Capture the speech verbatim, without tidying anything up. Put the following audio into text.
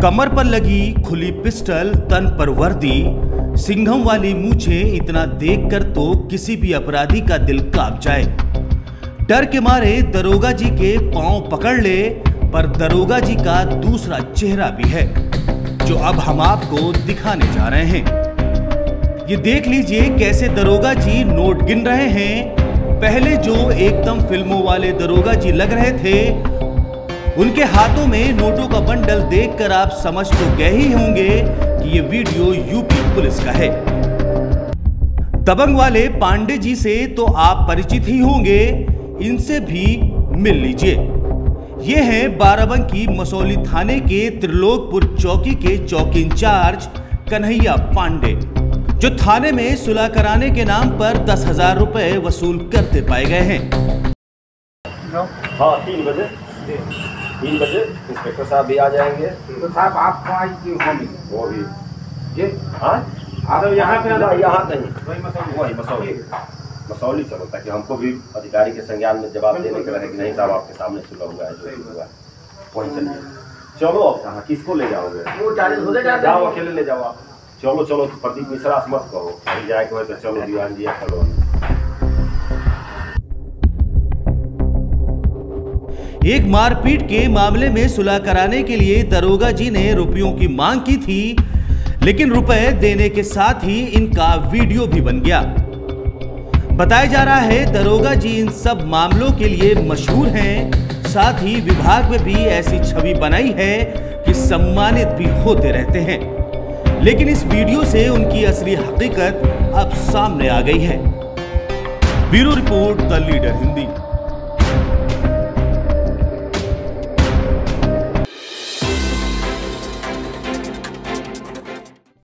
कमर पर लगी खुली पिस्टल, तन पर वर्दी, सिंघम वाली मूछें, इतना देखकर तो किसी भी अपराधी का दिल कांप जाए। डर के मारे दरोगा जी के पांव पकड़ ले, पर दरोगा जी का दूसरा चेहरा भी है जो अब हम आपको दिखाने जा रहे हैं। ये देख लीजिए कैसे दरोगा जी नोट गिन रहे हैं। पहले जो एकदम फिल्मों वाले दरोगा जी लग रहे थे, उनके हाथों में नोटों का बंडल देखकर आप समझ तो गए ही होंगे कि ये वीडियो यूपी पुलिस का है। दबंग वाले पांडे जी से तो आप परिचित ही होंगे, इनसे भी मिल लीजिए। ये हैं बाराबंकी मसौली थाने के त्रिलोकपुर चौकी के चौकी इंचार्ज कन्हैया पांडे, जो थाने में सुलह कराने के नाम पर दस हजार रुपए वसूल करते पाए गए हैं। हाँ, तीन बजे तीन बजे इंस्पेक्टर साहब भी आ जाएंगे। तो साहब आप कहाँ होंगे? वो भी ये हाँ आप यहाँ पे यहाँ यहाँ नहीं, वही मसौली वही मसौली मसौली चलो, ताकि हमको भी अधिकारी के संज्ञान में जवाब देने के रहे कि नहीं साहब आपके सामने सुलह हुआ है, जो हुआ है वहीं चलिए। चलो अब कहाँ, किसको ले जाओगे? वो चालीस हो जाए, जाओ अकेले ले जाओ आप। चलो चलो प्रदीप मिश्रा से मत कहो, कहीं जाए के तो चलो दीवान जी चलो। एक मारपीट के मामले में सुलह कराने के लिए दरोगा जी ने रुपयों की मांग की थी, लेकिन रुपए देने के साथ ही इनका वीडियो भी बन गया। बताया जा रहा है दरोगा जी इन सब मामलों के लिए मशहूर हैं, साथ ही विभाग में भी ऐसी छवि बनाई है कि सम्मानित भी होते रहते हैं। लेकिन इस वीडियो से उनकी असली हकीकत अब सामने आ गई है। Bureau report, the leader Hindi.